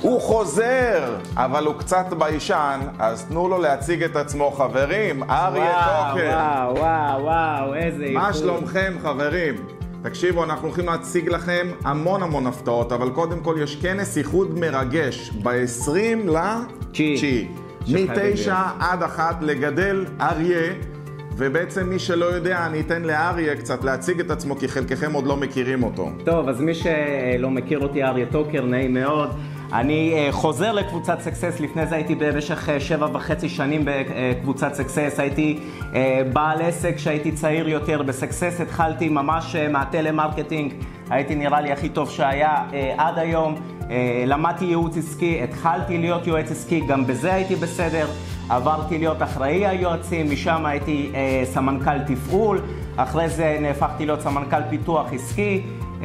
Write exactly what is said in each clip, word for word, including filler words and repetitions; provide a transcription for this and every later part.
הוא חוזר, אבל הוא קצת ביישן, אז תנו לו להציג את עצמו, חברים. אריה טוקר. וואו, וואו, וואו, איזה איכות. מה שלומכם, חברים? תקשיבו, אנחנו הולכים להציג לכם המון המון הפתעות, אבל קודם כל יש כנס איחוד מרגש ב-עשרים לתשיעי. מתשע עד אחת לגדל אריה, ובעצם מי שלא יודע, אני אתן לאריה קצת להציג את עצמו, כי חלקכם עוד לא מכירים אותו. טוב, אז מי שלא מכיר אותי, אריה טוקר, נעים מאוד. אני חוזר לקבוצת סקסס, לפני זה הייתי במשך שבע וחצי שנים בקבוצת סקסס, הייתי בעל עסק שהייתי צעיר יותר בסקסס, התחלתי ממש מהטלמרקטינג, הייתי נראה לי הכי טוב שהיה עד היום, למדתי ייעוץ עסקי, התחלתי להיות יועץ עסקי, גם בזה הייתי בסדר, עברתי להיות אחראי היועצים, משם הייתי סמנכ"ל תפעול, אחרי זה נהפכתי להיות סמנכ"ל פיתוח עסקי,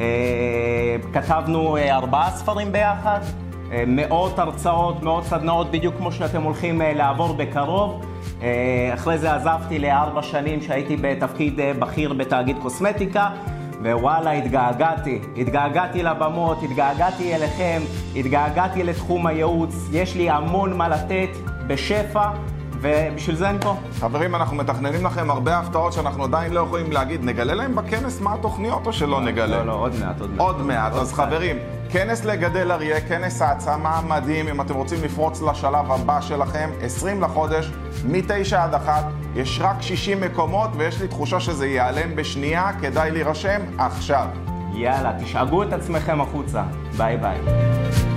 כתבנו ארבעה ספרים ביחד, מאות הרצאות, מאות סדנאות, בדיוק כמו שאתם הולכים לעבור בקרוב. אחרי זה עזבתי לארבע שנים שהייתי בתפקיד בכיר בתאגיד קוסמטיקה, ווואלה, התגעגעתי. התגעגעתי לבמות, התגעגעתי אליכם, התגעגעתי לתחום הייעוץ. יש לי המון מה לתת בשפע, ובשביל זה אני פה. חברים, אנחנו מתכננים לכם הרבה הפתעות שאנחנו עדיין לא יכולים להגיד. נגלה להם בכנס מה התוכניות או שלא נגלה? לא, לא, עוד מעט, עוד מעט. עוד מעט. אז חברים, כנס לגדל אריה, כנס העצמה מדהים, אם אתם רוצים לפרוץ לשלב הבא שלכם, עשרים לחודש, מתשע עד אחת, יש רק שישים מקומות, ויש לי תחושה שזה ייעלם בשנייה, כדאי להירשם עכשיו. יאללה, תשאגו את עצמכם החוצה. ביי ביי.